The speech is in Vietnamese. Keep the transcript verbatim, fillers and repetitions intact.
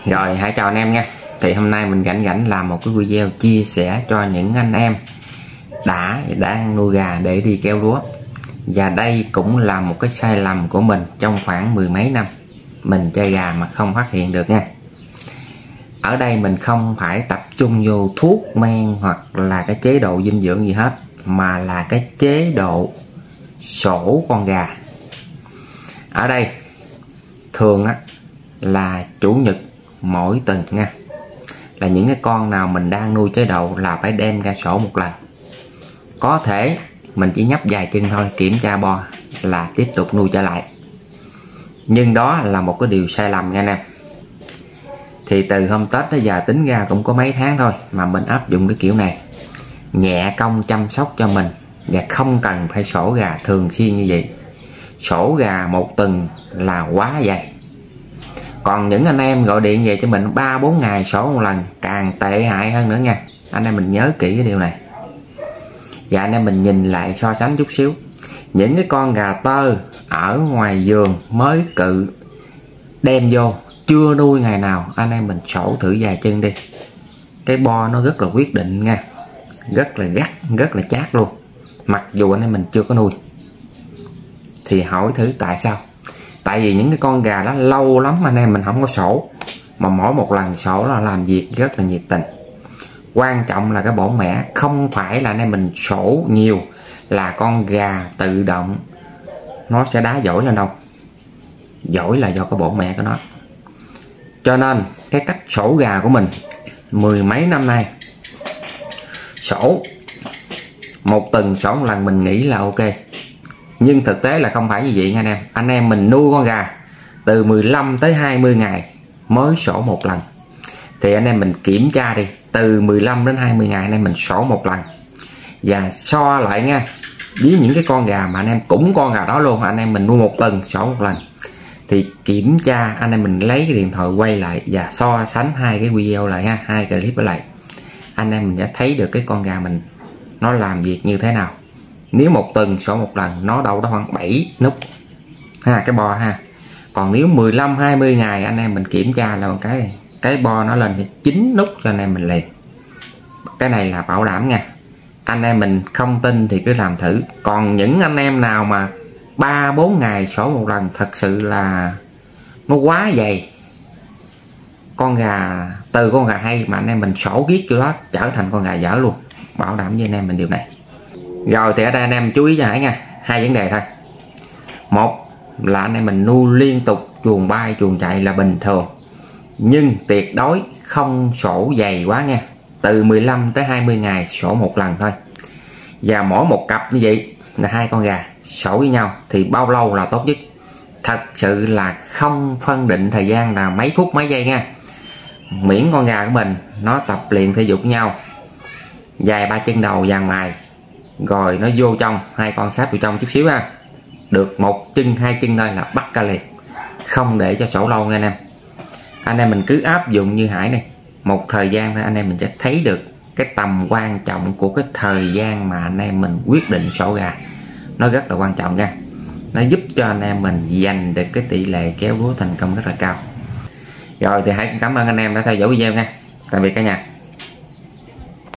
Rồi, hãy chào anh em nha. Thì hôm nay mình rảnh rảnh làm một cái video chia sẻ cho những anh em đã đang nuôi gà để đi kéo lúa. Và đây cũng là một cái sai lầm của mình trong khoảng mười mấy năm mình chơi gà mà không phát hiện được nha. Ở đây mình không phải tập trung vô thuốc men hoặc là cái chế độ dinh dưỡng gì hết, mà là cái chế độ sổ con gà. Ở đây thường á là chủ nhật mỗi tuần nha, là những cái con nào mình đang nuôi chế độ là phải đem ra sổ một lần. Có thể mình chỉ nhấp vài chân thôi, kiểm tra bo là tiếp tục nuôi trở lại. Nhưng đó là một cái điều sai lầm nha anh em. Thì từ hôm Tết tới giờ tính ra cũng có mấy tháng thôi mà mình áp dụng cái kiểu này, nhẹ công chăm sóc cho mình và không cần phải sổ gà thường xuyên như vậy. Sổ gà một tuần là quá dày. Còn những anh em gọi điện về cho mình ba bốn ngày sổ một lần càng tệ hại hơn nữa nha. Anh em mình nhớ kỹ cái điều này. Và anh em mình nhìn lại so sánh chút xíu. Những cái con gà tơ ở ngoài vườn mới cự đem vô chưa nuôi ngày nào, anh em mình sổ thử vài chân đi. Cái bo nó rất là quyết định nha, rất là gắt, rất là chát luôn, mặc dù anh em mình chưa có nuôi. Thì hỏi thử tại sao? Tại vì những cái con gà đó lâu lắm anh em mình không có sổ, mà mỗi một lần sổ là làm việc rất là nhiệt tình. Quan trọng là cái bổn mẹ, không phải là anh em mình sổ nhiều là con gà tự động nó sẽ đá dỗi lên đâu. Dỗi là do cái bổn mẹ của nó. Cho nên cái cách sổ gà của mình mười mấy năm nay, sổ một tuần sổ một lần mình nghĩ là ok. Nhưng thực tế là không phải như vậy nha anh em. Anh em mình nuôi con gà từ mười lăm tới hai mươi ngày mới sổ một lần. Thì anh em mình kiểm tra đi, từ mười lăm đến hai mươi ngày anh em mình sổ một lần. Và so lại nha, với những cái con gà mà anh em cũng con gà đó luôn, anh em mình nuôi một tuần sổ một lần. Thì kiểm tra, anh em mình lấy cái điện thoại quay lại và so sánh hai cái video lại ha, hai cái clip lại. Anh em mình sẽ thấy được cái con gà mình nó làm việc như thế nào. Nếu một tuần sổ một lần nó đâu đó khoảng bảy nút ha, cái bo ha. Còn nếu mười lăm hai mươi ngày anh em mình kiểm tra là một cái cái bo nó lên chín nút cho anh em mình liền. Cái này là bảo đảm nha. Anh em mình không tin thì cứ làm thử. Còn những anh em nào mà ba bốn ngày sổ một lần thật sự là nó quá dày. Con gà từ con gà hay mà anh em mình sổ giết kiểu đó trở thành con gà dở luôn. Bảo đảm với anh em mình điều này. Rồi thì ở đây anh em chú ý cho Hải nha, hai vấn đề thôi. Một là anh em mình nuôi liên tục chuồng bay chuồng chạy là bình thường, nhưng tuyệt đối không sổ dày quá nha. Từ mười lăm tới hai mươi ngày sổ một lần thôi. Và mỗi một cặp như vậy là hai con gà sổ với nhau thì bao lâu là tốt nhất? Thật sự là không phân định thời gian là mấy phút mấy giây nha. Miễn con gà của mình nó tập luyện thể dục với nhau, dài ba chân đầu vàng ngoài, rồi nó vô trong, hai con sáp vô trong chút xíu ha, được một chân hai chân thôi là bắt ca liền, không để cho sổ lâu nha anh em. Anh em mình cứ áp dụng như Hải này một thời gian thôi, anh em mình sẽ thấy được cái tầm quan trọng của cái thời gian mà anh em mình quyết định sổ gà. Nó rất là quan trọng nha. Nó giúp cho anh em mình giành được cái tỷ lệ kéo lúa thành công rất là cao. Rồi thì Hải cảm ơn anh em đã theo dõi video nha. Tạm biệt cả nhà.